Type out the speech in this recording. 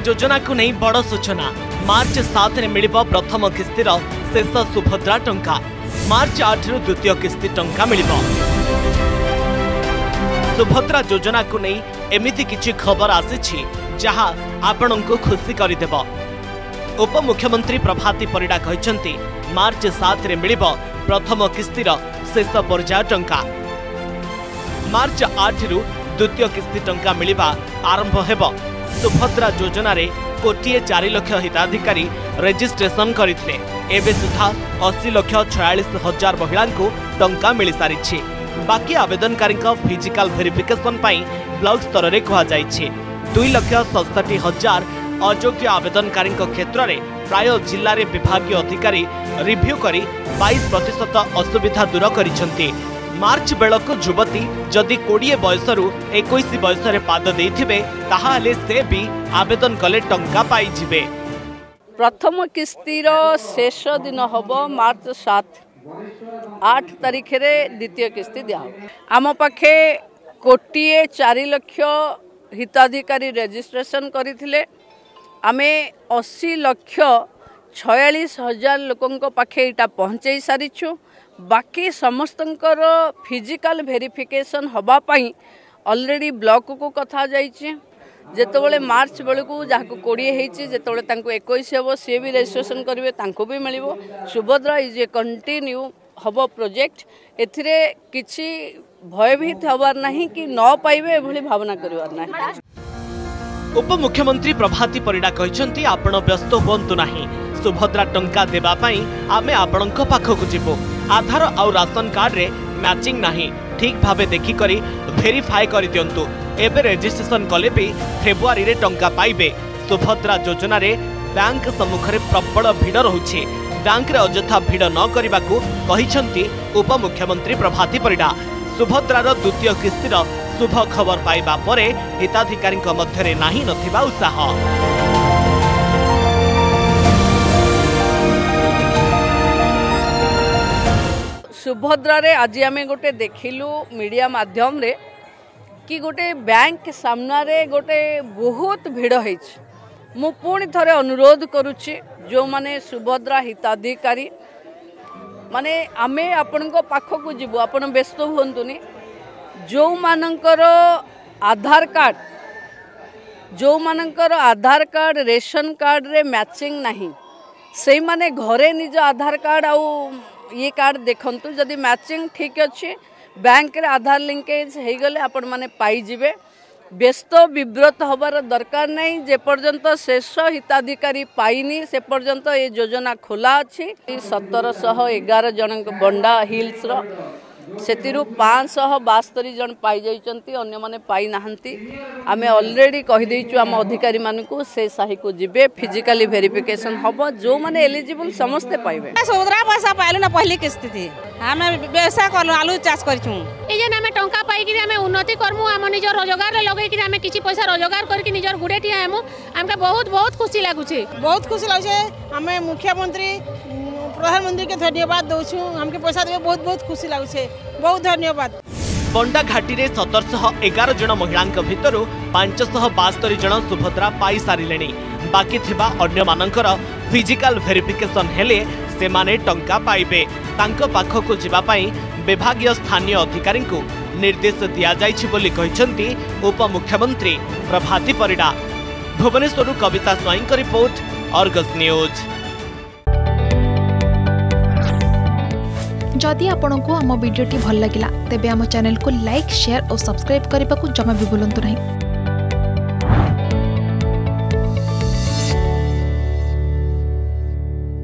योजना को नहीं बड़ सूचना। मार्च 7 रे मिलिबो प्रथम किस्तिर शेष सुभद्रा टंका। मार्च 8 रु द्वितीय किस्ती टंका मिलिबो। सुभद्रा योजना को नहीं एमिति किछि खबर आसी जहां आपण को खुशी करदेब। उपमुख्यमंत्री प्रभाती परिडा कहते मार्च 7 रे मिलिबो प्रथम किस्तिर शेष पर्याय टंका। मार्च 8 रु द्वितीय किस्ती टंका मिलिबा आरंभ हेबो। सुभद्रा योजना रे 1,04,00,000 हिताधिकारी रेजिस्ट्रेशन करथिले। एबे सुधा 80,46,000 महिला को टंका मिल सारी। बाकी आवेदनकारी फिजिकल वेरिफिकेशन पाई ब्लॉक स्तर रे कहा जाइछे। 2,67,000 अयोग्य आवेदनकारी क्षेत्र में प्राय जिले में विभागीय अधिकारी रिव्यू करी 22% असुविधा दूर करिसेंती। मार्च बेलक युवती जदि 20 बयस रु 21 बयस रे पाद देथिबे ताहाले से भी आवेदन कले टंका पाई जिबे। प्रथम किस्तीर शेष दिन हबो मार्च 8 तारीख रे द्वितीय किस्ती दिया। आम पाखे 1,04,00,000 हिताधिकारी रेजिस्ट्रेशन करथिले। आमे 80,46,000 लोकंक पाखे इटा पहुंचाई सारिछु। बाकी समस्तंकर फिजिकल वेरिफिकेशन हवा पाई ऑलरेडी ब्लॉक को कथा जाइए। जेतबले मार्च बेलू जहाँ 20 होती जिते 21 हे सी भी रेजिस्ट्रेशन करेंगे तांको भी मिलिबो। Subhadra is a continuum project. एथिरे किछि भयभीत हबार नहीं कि न पाइबे एभली भावना करबार नहीं। उपमुख्यमंत्री प्रभाती परिडा कहते आपण व्यस्त हुंतु नहीं। सुभद्रा टंका देबा पाई आमे आपणक पाखकु जिबो। आधार आउ राशन कार्ड रे मैचिंग नहीं ठीक भावे देखि करी वेरीफाई करि दियंतु। एबे रजिस्ट्रेशन कले भी फेब्रुआरी रे टंका पाइबे। सुभद्रा योजना रे बैंक सम्मुख रे प्रबल भीड़ रहुछि। बैंक रे अजथा भीड़ न करिबाकू कहिसंती उपमुख्यमंत्री प्रभाती परिडा। सुभद्रार द्वितीय किस्तीर शुभ खबर पाइबा परे हिताधिकारी मध्य नाही नथिबा उत्साह। सुभद्रा रे आज आम गोटे देखिलु मीडिया माध्यम रे कि गोटे बैंक सामना रे गोटे बहुत भीड़ है। मु पुणी थरे अनुरोध करुच्ची जो माने सुभद्रा हिताधिकारी माने आमे आपण पाखक जीवु आपण व्यस्त हुंतुनी। जो मानकर आधार कार्ड रेशन कार्ड रे मैचिंग नहीं से माने घरे निज आधार कार्ड आउ ये कार्ड देखंतु जदि मैचिंग ठीक अच्छे बैंक रे आधार लिंकेज हो गले आपण माने पाई जिवे। व्यस्त विव्रत हबार दरकार नहीं। जे पर्यंत शेष हिताधिकारी पाइनी से पर्यंत ये योजना खोला अच्छी। 1711 जन बंडा हिल्स रो सेतिरु 572 जन पाई जाइचंती अन्य माने पाई नाहंती। आमे ऑलरेडी कहि देइचु आम अधिकारी मानकू से साही को जिबे फिजिकली वेरिफिकेशन हबो। जो माने एलिजिबल समस्त पाइबे। सुभद्रा पैसा पाइलु ना पहली किस्त थी हमें व्यवसाय करलु आलू चाष करछु। ए जे हमें टंका पाई कि हमें उन्नति करमु हम निज रोजगार लगे कि हमें किछि पैसा रोजगार करके निजर गुडेटी हमु हमके बहुत खुशी लागु छे। बहुत खुशी लागु छे। हमें मुख्यमंत्री प्रधानमंत्री के धन्यवाद दउछु। हमके पैसा देबे बहुत खुशी लागु छे। बहुत धन्यवाद। बंडा घाटी रे 1711 जन महिला भितर 572 जन सुभद्रा पाई सारिलेनी। बाकी थिबा अन्य मानकर फिजिकल वेरिफिकेशन हेले से माने टंका पाइबे। तांको पाखकु जिबा पाई विभागीय स्थानीय अधिकारी को निर्देश दिया जाइछि बोली कहिसंती उपमुख्यमंत्री प्रभाती परिडा। भुवनेश्वर कविता स्वाईं का रिपोर्ट, अर्गस न्यूज। जदि आपंक आम भिडी भल लगा तेब आम चैनल को लाइक शेयर और सब्सक्राइब करने को जमा भी भूलु नहीं।